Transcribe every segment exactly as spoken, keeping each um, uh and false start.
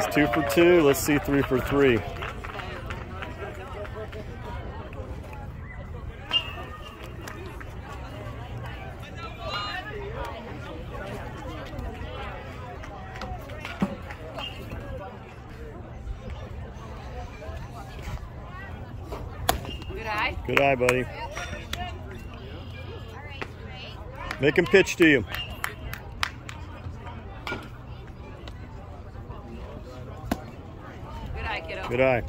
is two for two. Let's see three for three. Good eye. Good eye, buddy. Make him pitch to you. Good eye, kiddo. Good eye.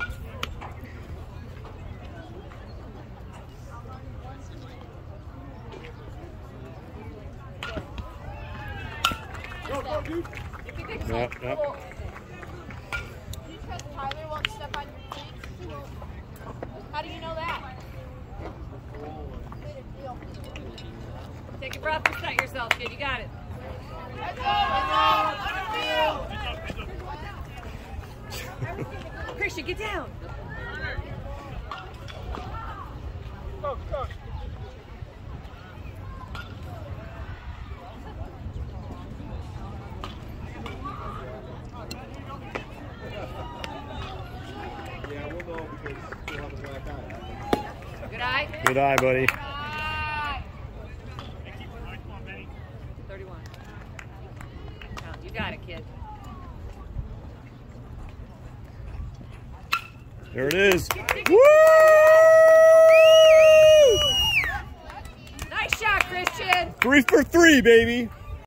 Yep, yep. Because Tyler won't step on your feet. How do you know that? Take a breath and set yourself, kid. You got it. Let's go! Let's go! Christian, get down. Go, go. Good eye. Good eye, buddy. thirty-one. You got it, kid. There it is. Woo! Nice shot, Christian. Three for three, baby.